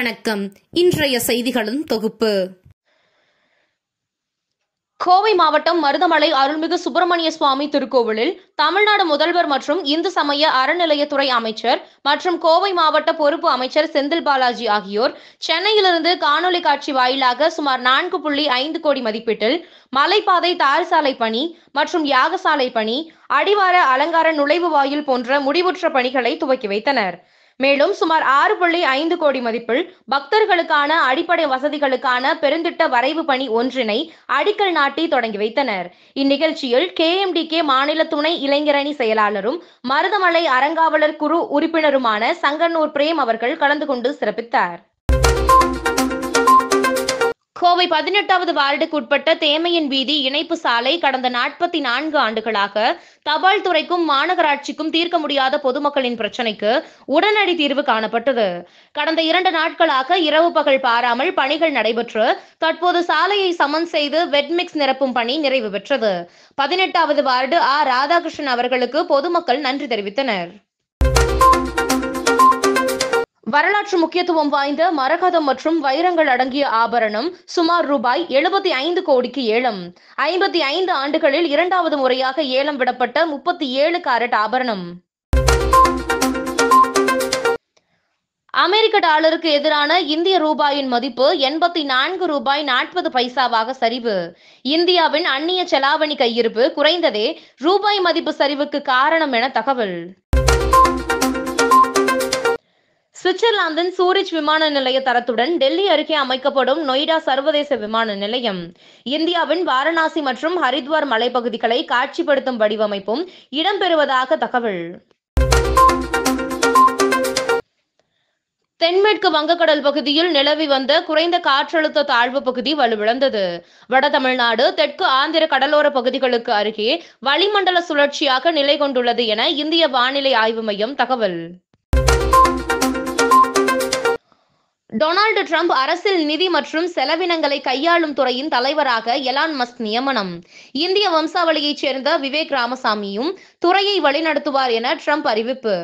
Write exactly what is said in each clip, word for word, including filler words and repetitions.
வணக்கம். இன்றைய செய்திகளின் தொகுப்பு. கோவை மாவட்டம் மருதமலை அருள்மிகு சுப்பிரமணிய சுவாமி திருக்கோவிலில் தமிழ்நாடு முதல்வர் மற்றும் இந்து சமய அறநிலையத்துறை அமைச்சர் மற்றும் கோவை மாவட்ட பொறுப்பு அமைச்சர் செந்தில் பாலாஜி ஆகியோர் சென்னையிலிருந்து காணொலி காட்சி வாயிலாக சுமார் நான்கு புள்ளி ஐந்து கோடி மதிப்பீட்டில் மலைப்பாதை தார் சாலை பணி மற்றும் யாகசாலை பணி, அடிவார அலங்கார நுழைவு வாயில் போன்ற முடிவுற்ற பணிகளை துவக்கி வைத்தனர். மேலும் சுமார் ஆறு புள்ளி ஐந்து கோடி மதிப்பில் பக்தர்களுக்கான அடிப்படை வசதிகளுக்கான பெருந்திட்ட வரைவு பணி ஒன்றினை அடிக்கல் நாட்டி தொடங்கி வைத்தனர். இந்நிகழ்ச்சியில் கே எம் டி கே மாநில துணை இளைஞரணி செயலாளரும் மருதமலை அறங்காவலர் குழு உறுப்பினருமான சங்கனூர் பிரேம் அவர்கள் கலந்து கொண்டு சிறப்பித்தார். கோவை பதினெட்டாவது வார்டுக்கு உட்பட்ட தேமையின் வீதி இணைப்பு சாலை கடந்த நாற்பத்தி நான்கு ஆண்டுகளாக தபால் துறைக்கும் மாநகராட்சிக்கும் தீர்க்க முடியாத பொதுமக்களின் பிரச்சினைக்கு உடனடி தீர்வு காணப்பட்டது. கடந்த இரண்டு நாட்களாக இரவு பகல் பாராமல் பணிகள் நடைபெற்று தற்போது சாலையை சமன் செய்து வெட்மிக்ஸ் நிரப்பும் பணி நிறைவு பெற்றது. பதினெட்டாவது வார்டு ஆ ராதாகிருஷ்ணன் அவர்களுக்கு பொதுமக்கள் நன்றி தெரிவித்தனர். வரலாற்று முக்கியத்துவம் வாய்ந்த மரகதம் மற்றும் வைரங்கள் அடங்கிய ஆபரணம் சுமார் ரூபாய் எழுபத்தி ஐந்து கோடிக்கு ஏலம். ஐம்பத்தி ஐந்து ஆண்டுகளில் இரண்டாவது முறையாக ஏலம் விடப்பட்ட முப்பத்தி ஏழு கேரட் ஆபரணம். அமெரிக்க டாலருக்கு எதிரான இந்திய ரூபாயின் மதிப்பு எண்பத்தி நான்கு ரூபாய் நாற்பது பைசாவாக சரிவு. இந்தியாவின் அந்நிய செலாவணி கையிருப்பு குறைந்ததே ரூபாய் மதிப்பு சரிவுக்கு காரணம் என தகவல். சுவிட்சர்லாந்தின் சூரிச் விமான நிலைய தரத்துடன் டெல்லி அருகே அமைக்கப்படும் நொய்டா சர்வதேச விமான நிலையம் இந்தியாவின் வாரணாசி மற்றும் ஹரித்வார் மலைப்பகுதிகளை காட்சிப்படுத்தும் வடிவமைப்பும் இடம்பெறுவதாக தகவல். தென்மேற்கு வங்கக்கடல் பகுதியில் நிலவி வந்த குறைந்த காற்றழுத்த தாழ்வு பகுதி வலுவிழந்தது. வட தமிழ்நாடு, தெற்கு ஆந்திர கடலோர பகுதிகளுக்கு அருகே வளிமண்டல சுழற்சியாக நிலை கொண்டுள்ளது என இந்திய வானிலை ஆய்வு மையம் தகவல். டொனால்டு டிரம்ப் அரசில் நிதி மற்றும் செலவினங்களை கையாளும் துறையின் தலைவராக எலான் மஸ்க் நியமனம். இந்திய வம்சாவளியைச் சேர்ந்த விவேக் ராமசாமியும் துறையை வழிநடத்துவார் என டிரம்ப் அறிவிப்பு.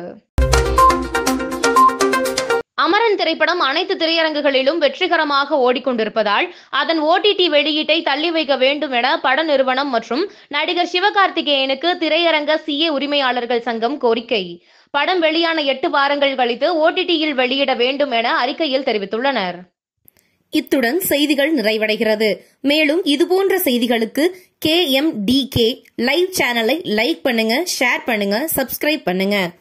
அமரன் திரைப்படம் அனைத்து திரையரங்குகளிலும் வெற்றிகரமாக ஓடிக்கொண்டிருப்பதால் அதன் ஓ டி டி வெளியீட்டை தள்ளி வைக்க வேண்டும் என பட நிறுவனம் மற்றும் நடிகர் சிவகார்த்திகேயனுக்கு திரையரங்க சி ஏ உரிமையாளர்கள் சங்கம் கோரிக்கை. படம் வெளியான எட்டு வாரங்கள் கழித்து ஓ டி டியில் வெளியிட வேண்டும் என அறிக்கையில் தெரிவித்துள்ளனர். இத்துடன் செய்திகள் நிறைவடைகிறது. மேலும் இதுபோன்ற செய்திகளுக்கு K M D K live சேனலை லைக் பண்ணுங்க, ஷேர் பண்ணுங்க, சப்ஸ்கிரைப் பண்ணுங்க.